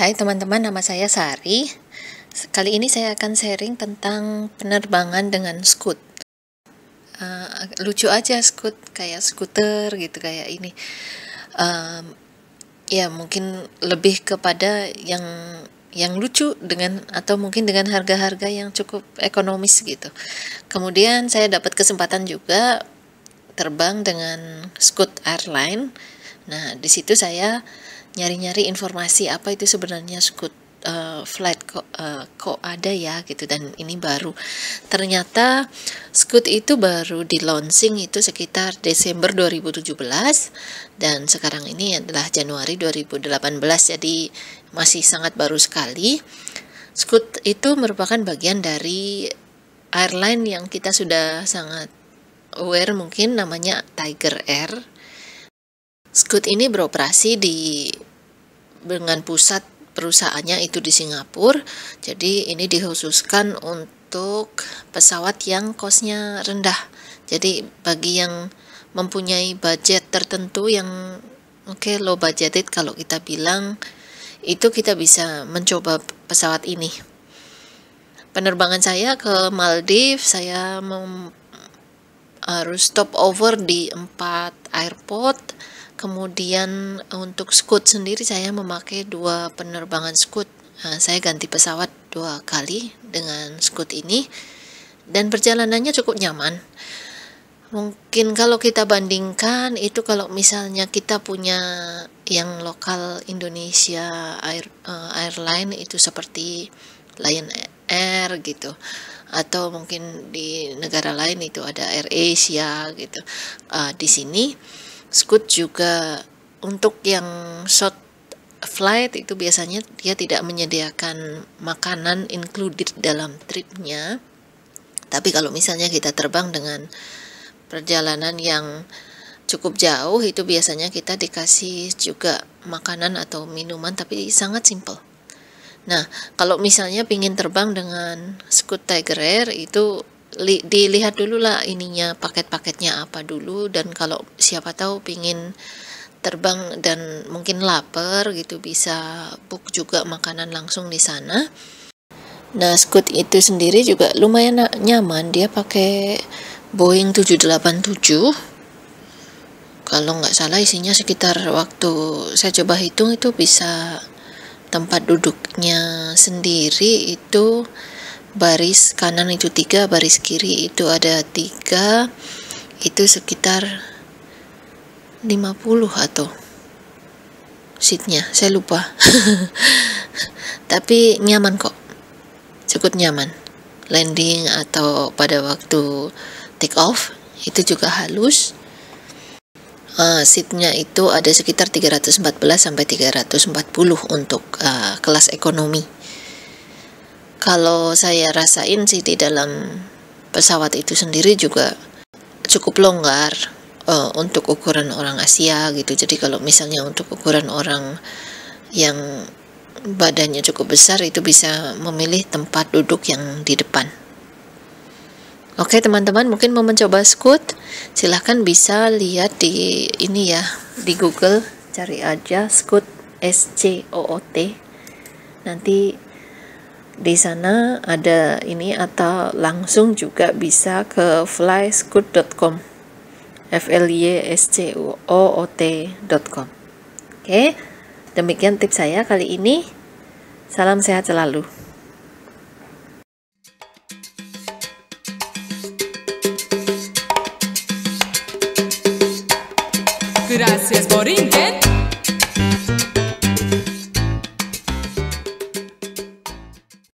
Hai teman-teman, nama saya Sari. Kali ini saya akan sharing tentang penerbangan dengan Scoot. Lucu aja Scoot, kayak skuter gitu, kayak ini. Ya mungkin lebih kepada yang lucu dengan atau mungkin dengan harga-harga yang cukup ekonomis gitu. Kemudian saya dapat kesempatan juga terbang dengan Scoot Airline. Nah, di situ saya nyari-nyari informasi apa itu sebenarnya Scoot flight kok ada ya gitu, dan ini baru. Ternyata Scoot itu baru di launching itu sekitar Desember 2017 dan sekarang ini adalah Januari 2018, jadi masih sangat baru sekali. Scoot itu merupakan bagian dari airline yang kita sudah sangat aware, mungkin namanya Tiger Air. Scoot ini beroperasi dengan pusat perusahaannya itu di Singapura. Jadi ini dikhususkan untuk pesawat yang kosnya rendah. Jadi bagi yang mempunyai budget tertentu yang low budgeted kalau kita bilang, itu kita bisa mencoba pesawat ini. Penerbangan saya ke Maldives, saya harus stop over di 4 airport. Kemudian untuk Scoot sendiri saya memakai 2 penerbangan Scoot. Saya ganti pesawat 2 kali dengan Scoot ini dan perjalanannya cukup nyaman. Mungkin kalau kita bandingkan itu, kalau misalnya kita punya yang lokal Indonesia airline itu seperti Lion Air gitu, atau mungkin di negara lain itu ada Air Asia gitu. Di sini Scoot juga untuk yang short flight itu biasanya dia tidak menyediakan makanan included dalam tripnya. Tapi kalau misalnya kita terbang dengan perjalanan yang cukup jauh, itu biasanya kita dikasih juga makanan atau minuman, tapi sangat simple. Nah, kalau misalnya pingin terbang dengan Scoot Tiger Air itu dilihat dulu lah ininya, paket-paketnya apa dulu, dan kalau siapa tahu pingin terbang dan mungkin lapar gitu, bisa book juga makanan langsung di sana. Nah, Scoot itu sendiri juga lumayan nyaman, dia pakai Boeing 787. Kalau nggak salah isinya sekitar, waktu saya coba hitung itu bisa tempat duduknya sendiri itu baris kanan itu 3, baris kiri itu ada 3, itu sekitar 50 atau seatnya, saya lupa. Tapi nyaman kok, cukup nyaman. Landing atau pada waktu take off itu juga halus. Seatnya itu ada sekitar 314 sampai 340 untuk kelas ekonomi. Kalau saya rasain sih di dalam pesawat itu sendiri juga cukup longgar untuk ukuran orang Asia gitu. Jadi kalau misalnya untuk ukuran orang yang badannya cukup besar, itu bisa memilih tempat duduk yang di depan. Oke teman-teman, mungkin mau mencoba Scoot, silahkan bisa lihat di ini ya, di Google, cari aja Scoot, SCOOT. Nanti di sana ada ini, atau langsung juga bisa ke flyscoot.com, flyscoot.com. Oke, demikian tips saya kali ini. Salam sehat selalu. Gracias por intentar.